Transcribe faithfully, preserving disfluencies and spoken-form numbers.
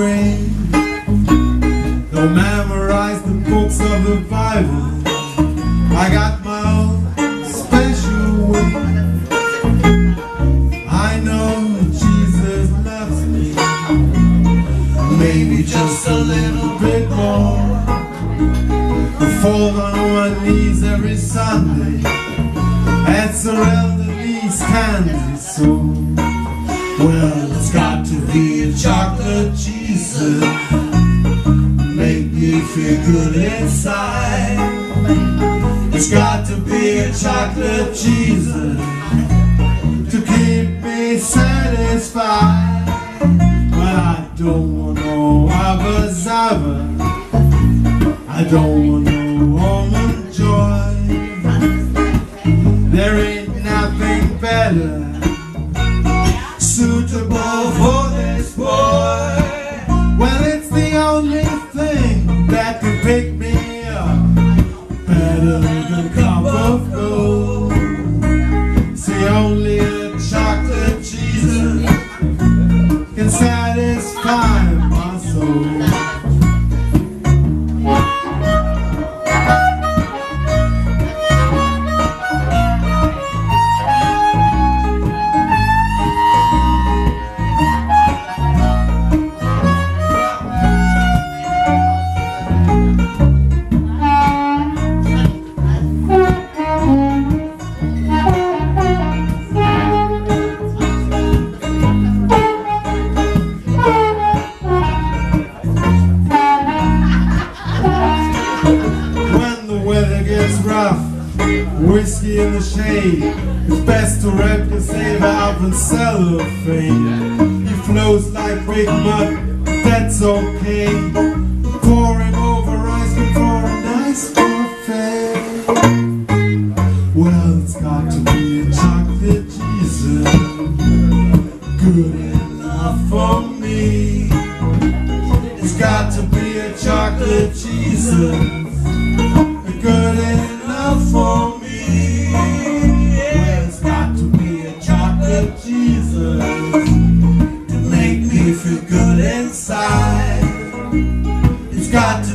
grave. Don't memorize the books of the Bible. I got my own special way. I know Jesus loves me, maybe just a little bit more. I fall on my knees every Sunday at Sorrel Denise candy store. Well, it's got to be a chocolate Jesus, make me feel good inside. It's got to be a chocolate Jesus to keep me satisfied. But I don't want no Abba Zaba, I don't want no almond joy. There ain't nothing better suitable for this boy. Well, it's the only thing that can pick me up better than a cup of gold. See, only a chocolate Jesus can satisfy my soul. Whiskey in the shade, it's best to wrap your save out in cellophane. He flows like big mud, that's okay. Pour him over ice cream for a nice buffet. Well, it's got to be a chocolate Jesus, good enough for me. It's got to be a chocolate Jesus, good enough for me. Well, it's got to be a chocolate Jesus to make me feel good inside. It's got to